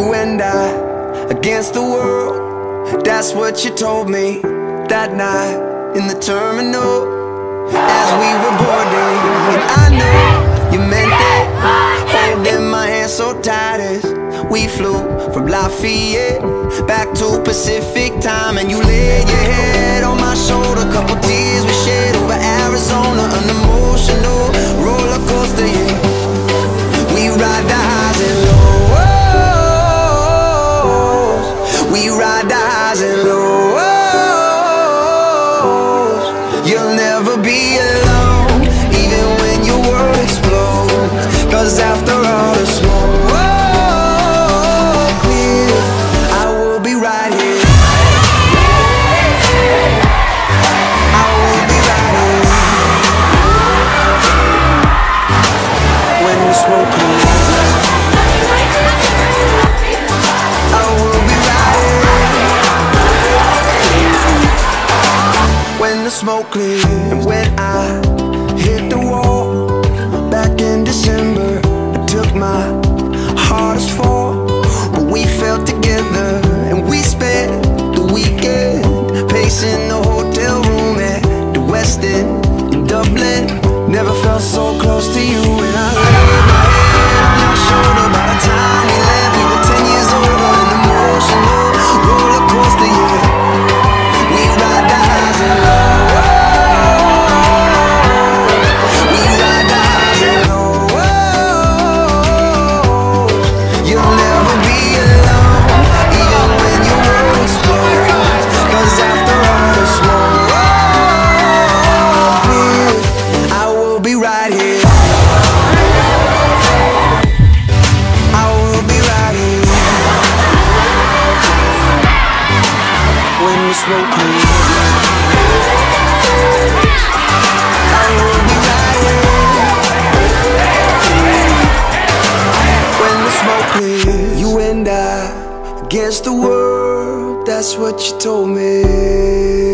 You and I against the world, that's what you told me that night in the terminal as we were boarding. And I know you meant it, holding my hand so tight as we flew from Lafayette back to Pacific time. And you laid your head on my shoulder, couple tears we shed over Arizona, an emotional roller coaster, yeah. We ride the highs and lows, we ride the highs and lows. You'll never be alone, even when your world explodes, 'cause after all the smoke clears, I will be right here. I will be right here when the smoke clears. I will be right here when the smoke clears. And when I hit the wall back in December, I took my hardest fall, but we fell together and we spent the weekend pacing the hotel room at the West End in Dublin. Never felt so close to you, and I laid my head on your shoulder. By the time we left, we were 10 years older. An emotional roller coaster, yeah. We ride the highs and lows, we ride the highs and lows. You'll never be alone, even when your world explodes, 'cause after all the smoke clears, I will be right here. I will be right here when the smoke clears. I will be right here when the smoke clears. You and I against the world, that's what you told me.